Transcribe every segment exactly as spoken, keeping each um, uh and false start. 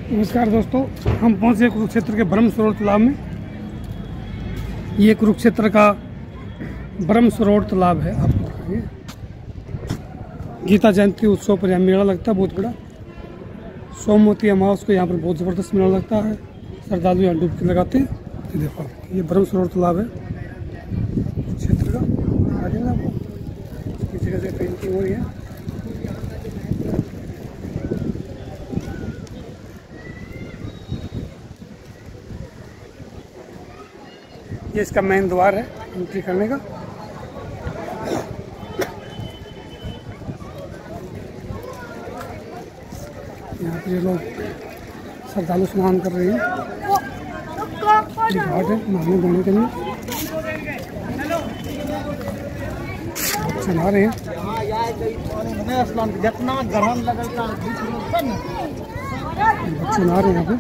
नमस्कार दोस्तों, हम पहुंच गए कुरुक्षेत्र के ब्रह्म सरोवर तालाब में। ये कुरुक्षेत्र का ब्रह्म सरोवर तालाब है। आपको दिखाएंगे, गीता जयंती उत्सव पर यहाँ मेला लगता है बहुत बड़ा। सोमवती अमावस को यहाँ पर बहुत ज़बरदस्त मेला लगता है। श्रद्धालु यहाँ डुबकी लगाते हैं। ये देखो, ये ब्रह्म सरोवर तालाब है क्षेत्र का। आगे ना आपको इस जगह से पेंटिंग हो रही है। ये इसका मेन द्वार है एंट्री करने का। यहाँ पे ये लोग श्रद्धालु स्नान कर रहे हैं। ये घाट है नहाने धोने के लिए। बच्चे नहा रहे हैं। बच्चे नहा रहे हैं यहाँ पे।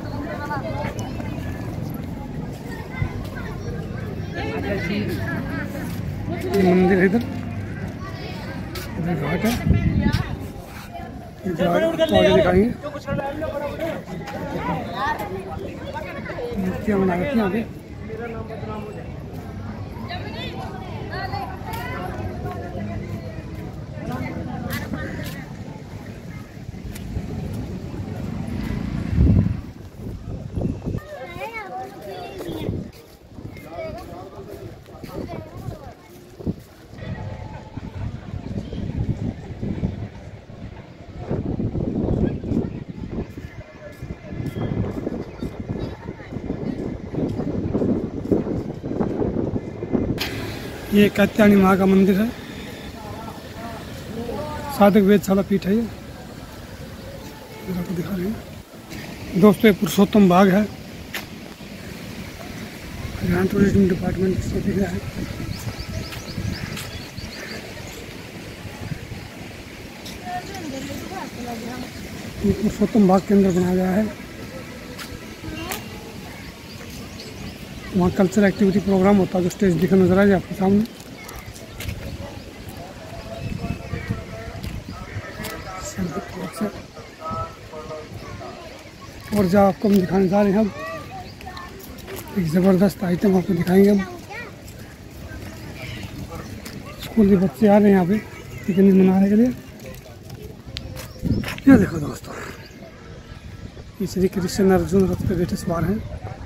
ये मंदिर है, इधर इधर घाट है। तो आगे दिखाएंगे, मूर्तियाँ बना रखी हैं आगे। ये कात्यायनी माँ का मंदिर है। साधक वेदशाला पीठ है। ये आपको दिखा रहे हैं दोस्तों। ये पुरुषोत्तम बाग है। यहाँ टूरिज्म डिपार्टमेंट से दिख रहा है। ये पुरुषोत्तम बाग के अंदर बनाया गया है। वहाँ कल्चरल एक्टिविटी प्रोग्राम होता है, जो स्टेज दिखा नजर आ जाए आपके सामने। और जब आपको हम दिखाने जा रहे हैं, अब एक ज़बरदस्त आइटम आपको दिखाएंगे हम। स्कूल के बच्चे आ रहे हैं यहाँ पे पिकनिक मनाने के लिए। ये देखो दोस्तों, ये श्री कृष्ण अर्जुन रथ पे बैठे सवार हैं।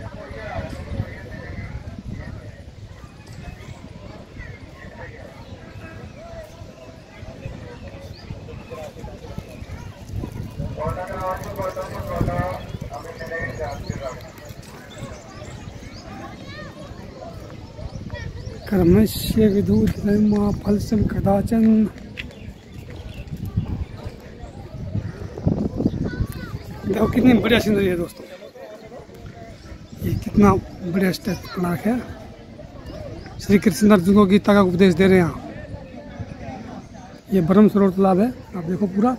कर्मस्य विदुर्मा फलसम कदाचन। देखो कितनी बढ़िया सीनरी है दोस्तों। ये कितना बढ़िया स्टेज बना है। श्री कृष्ण अर्जुन को गीता का उपदेश दे रहे हैं यहाँ। ये ब्रह्म सरोवर तालाब है, आप देखो पूरा।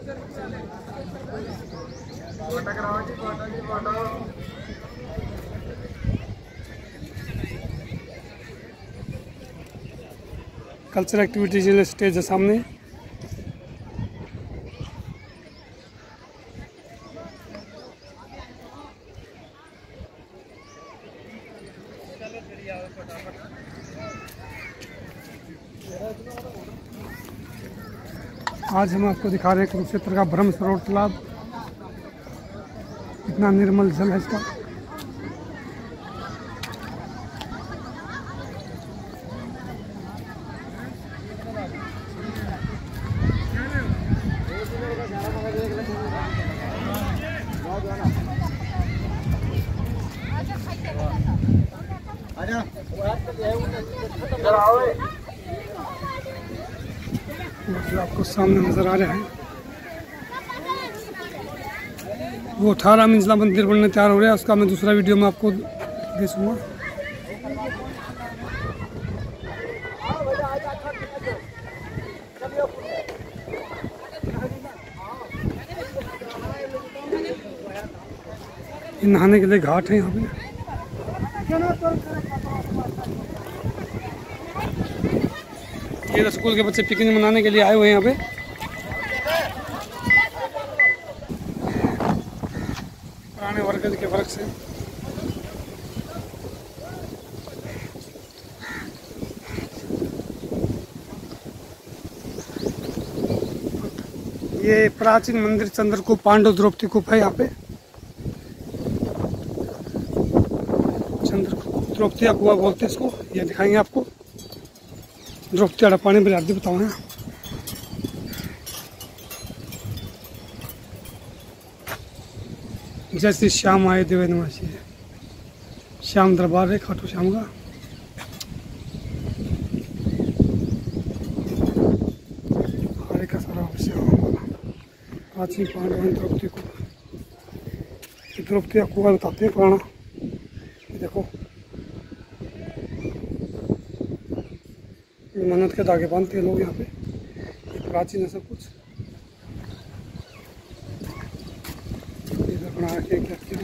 कल्चरल एक्टिविटीज स्टेज है सामने। आज हम आपको दिखा रहे हैं कुरुक्षेत्र का ब्रह्म सरोवर तालाब। इतना निर्मल जल है इसका। जो आपको सामने नजर आ रहा है, वो अठारह मंजिला मंदिर बनने तैयार हो रहा है। उसका मैं दूसरा वीडियो में आपको दे दूँगा। नहाने के लिए घाट है यहाँ पे। ये स्कूल के बच्चे पिकनिक मनाने के लिए आए हुए हैं यहाँ पे। वर्गल के वर्ग से। ये प्राचीन मंदिर चंद्रकूप पांडव द्रौपदी कूप है। यहाँ पे चंद्रकूप द्रौपदी कुआ बोलते हैं इसको। ये दिखाएंगे आपको द्रौपदी आड़ा पानी बिरादी बताओ है। जय श्री श्याम आए देवे निवासी है। श्याम दरबार है खाटू श्याम का। हरे का सारा प्राचीन पांडव द्रौपदी को द्रौपदी कुआ बताते हैं पुराना। ये देखो ये मन्नत के धागे बांधते हैं लोग यहाँ पे। ये प्राचीन है सब कुछ। इधर बना के क्या किया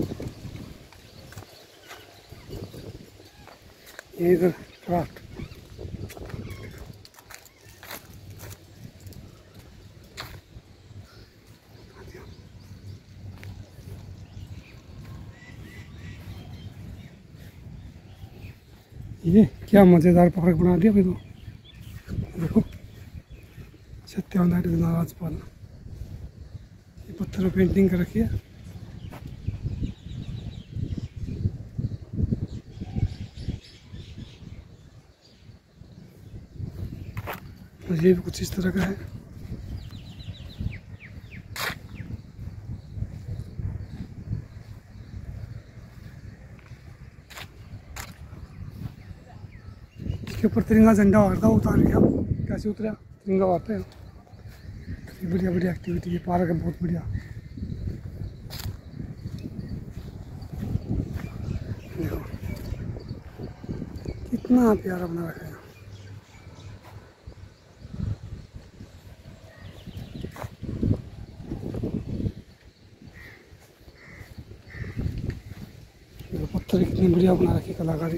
ये इधर क्राफ्ट। ये क्या मज़ेदार पार्क बना दिया भाई। तो देखो सत्यावनाथ राजपाल ये पत्थर में पेंटिंग कर रखी है। और ये भी कुछ इस तरह का है। इसके ऊपर तिरंगा झंडा उड़ता उतार गया। कैसे उतरा तिरंगा आता है। बढ़िया बढ़िया एक्टिविटी है। पार्क है बहुत बढ़िया। देखो कितना प्यारा बना रखा है। पत्थर कितनी बढ़िया बना रखी कलाकारी।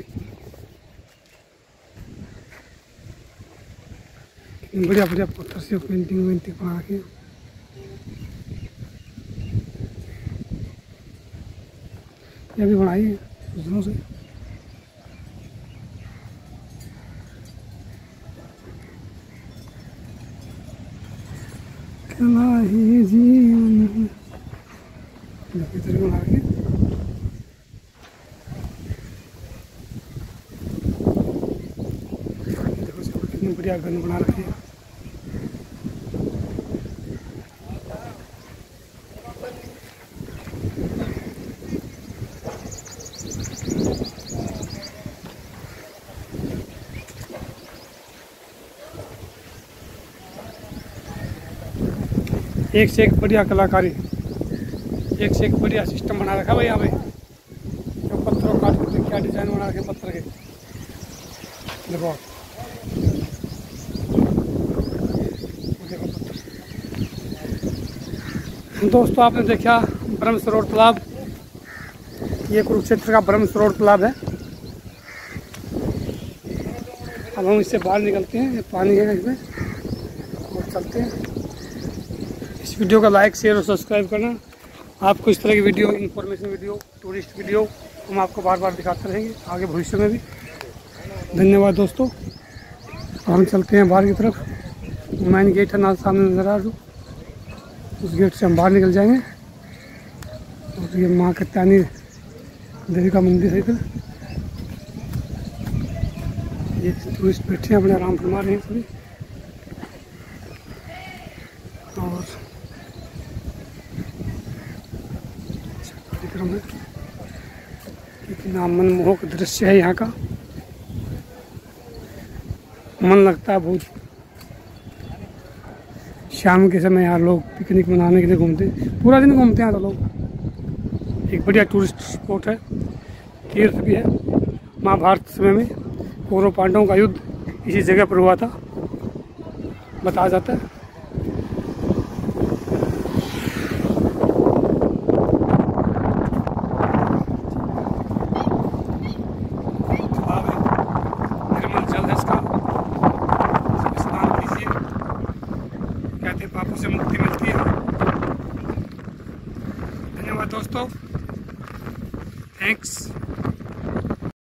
बढ़िया बढ़िया पत्थर से पेंटिंग वेंटिंग बना रखी है। ये भी बनाई है दूसरों से। कला ही जीवन इधर बना रखी है। देखो कितनी बढ़िया गन बना रखी है। एक से एक बढ़िया कलाकारी। एक से एक बढ़िया सिस्टम बना रखा है भाई यहाँ पे। जो पत्थरों काट के क्या डिजाइन बना रखे पत्थर के। देखो देखो पत्थर। दोस्तों आपने देखा ब्रह्म सरोवर तालाब। ये कुरुक्षेत्र का ब्रह्म सरोवर तालाब है। अब हम इससे बाहर निकलते हैं। ये पानी है इसमें और चलते हैं। इस वीडियो का लाइक शेयर और सब्सक्राइब करना। आपको इस तरह की video information video tourist video हम आपको बार बार दिखाते रहेंगे आगे भविष्य में भी। धन्यवाद दोस्तों। हम चलते हैं बाहर की तरफ। मेन गेट है ना सामने नजर आ रहा। उस गेट से हम बाहर निकल जाएंगे। और ये माँ कत्यानी देवी का मंदिर है इधर। ये टूरिस्ट बैठे हैं अपने आराम फरमा रहे हैं सभी। और कार्यक्रम है। कितना मनमोहक दृश्य है यहाँ का। मन लगता है बहुत। शाम के समय यहाँ लोग पिकनिक मनाने के लिए घूमते हैं। पूरा दिन घूमते हैं तो लोग। एक बढ़िया टूरिस्ट स्पॉट है। तीर्थ भी है। महाभारत समय में कौरव पांडवों का युद्ध इसी जगह पर हुआ था बताया जाता है। पापों से मुक्ति मिलती है। धन्यवाद दोस्तों। थैंक्स।